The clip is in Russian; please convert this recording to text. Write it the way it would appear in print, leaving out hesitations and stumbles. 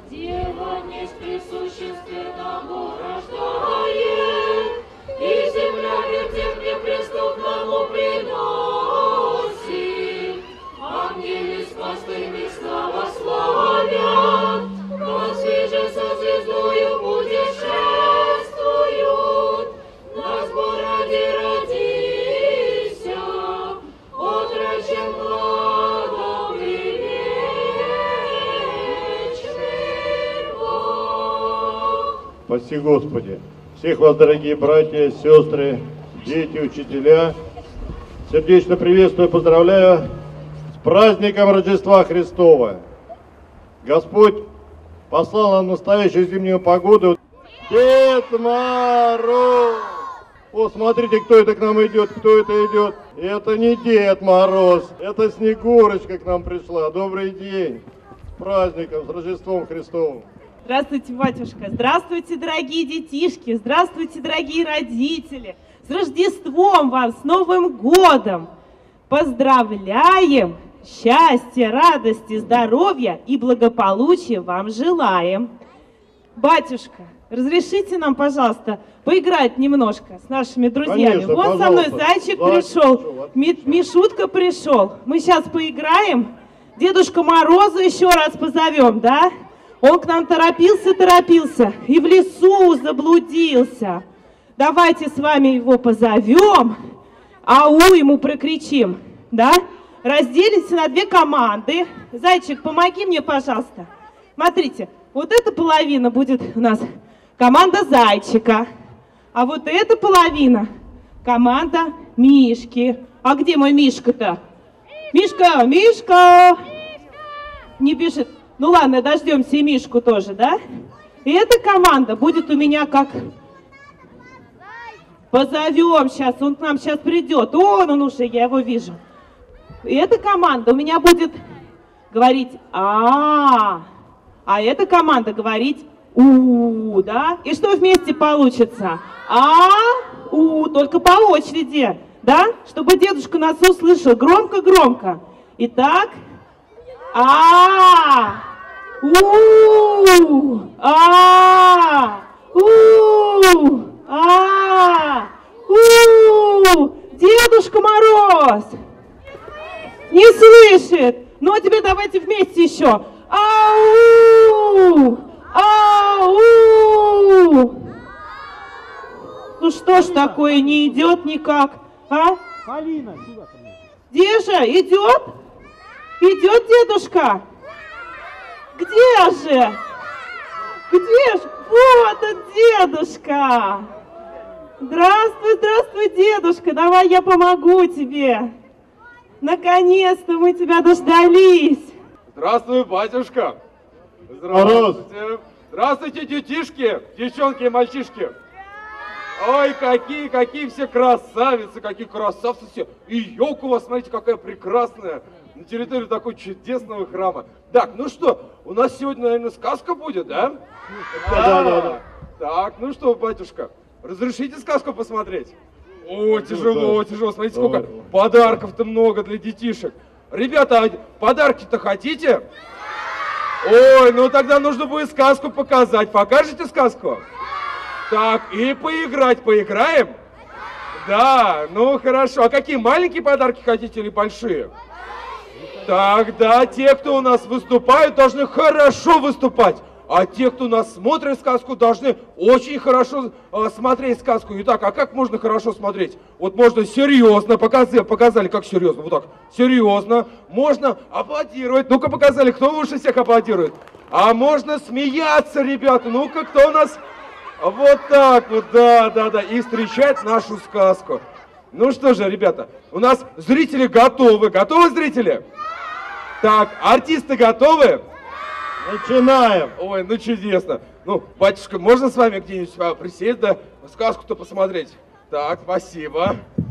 Дева не с присущественному рождает, и земля вертеп неприступному приносит. Ангели с пастырьми слава славят, возвеже со звездою путешествуют, на сбор ради родися, отрочен благом и вечный Бог. Спаси Господи! Всех вас, дорогие братья, сестры, дети, учителя, сердечно приветствую и поздравляю с праздником Рождества Христова. Господь послал нам настоящую зимнюю погоду. Дед Мороз! О, смотрите, кто это к нам идет, кто это идет. Это не Дед Мороз, это Снегурочка к нам пришла. Добрый день! С праздником, с Рождеством Христовым! Здравствуйте, батюшка! Здравствуйте, дорогие детишки! Здравствуйте, дорогие родители! С Рождеством вас, с Новым годом! Поздравляем! Счастья, радости, здоровья и благополучия вам желаем! Батюшка, разрешите нам, пожалуйста, поиграть немножко с нашими друзьями? Конечно, вон со мной пожалуйста. Зайчик пришел, Мишутка пришел. Мы сейчас поиграем. Дедушку Мороза еще раз позовем, да? Он к нам торопился и в лесу заблудился. Давайте с вами его позовем, ау ему прокричим, да? Разделимся на две команды. Зайчик, помоги мне, пожалуйста. Смотрите, вот эта половина будет у нас команда Зайчика, а вот эта половина команда Мишки. А где мой Мишка-то? Мишка, Мишка! Не бежит. Ну ладно, дождемся и Мишку тоже, да? И эта команда будет у меня как... Позовем сейчас, он к нам сейчас придет. Он уже, я его вижу. И эта команда у меня будет говорить а эта команда говорить у, да? И что вместе получится? Только по очереди, да? Чтобы дедушка нас услышал громко-громко. Итак, Дедушка Мороз не слышит. Ну а теперь давайте вместе еще. Ау! Ну что ж такое, не идет никак, а? Полина, сюда ко мне. Где же? Идет? Идет дедушка? Где же? Где же? Вот он, дедушка! Здравствуй, дедушка, давай я помогу тебе. Наконец-то мы тебя дождались. Здравствуй, батюшка. Здравствуйте. Здравствуйте, детишки, девчонки и мальчишки. Ой, какие все красавицы, какие красавцы все. И елка у вас, смотрите, какая прекрасная. На территории такого чудесного храма. Так, ну что, у нас сегодня, наверное, сказка будет, да? Да. Так, ну что, батюшка, разрешите сказку посмотреть? О, тяжело. Смотрите, сколько подарков-то много для детишек. Ребята, а подарки-то хотите? Ой, ну тогда нужно будет сказку показать. Покажете сказку? Так, и поиграем? Да, ну хорошо. А какие, маленькие подарки хотите или большие? Так, да, те, кто у нас выступают, должны хорошо выступать. А те, кто нас смотрит сказку, должны очень хорошо смотреть сказку. Итак, а как можно хорошо смотреть? Вот можно серьезно, показали, как серьезно, вот так, серьезно. Можно аплодировать, ну-ка показали, кто лучше всех аплодирует. А можно смеяться, ребята, ну-ка, кто у нас... Вот так вот, да, и встречать нашу сказку. Ну что же, ребята, у нас зрители готовы. Готовы, зрители? Так, артисты готовы? Начинаем. Ой, ну чудесно. Ну, батюшка, можно с вами где-нибудь присесть, да, сказку-то посмотреть? Так, спасибо.